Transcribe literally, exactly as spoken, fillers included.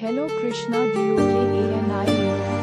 Hello Krishna, D O K A N I A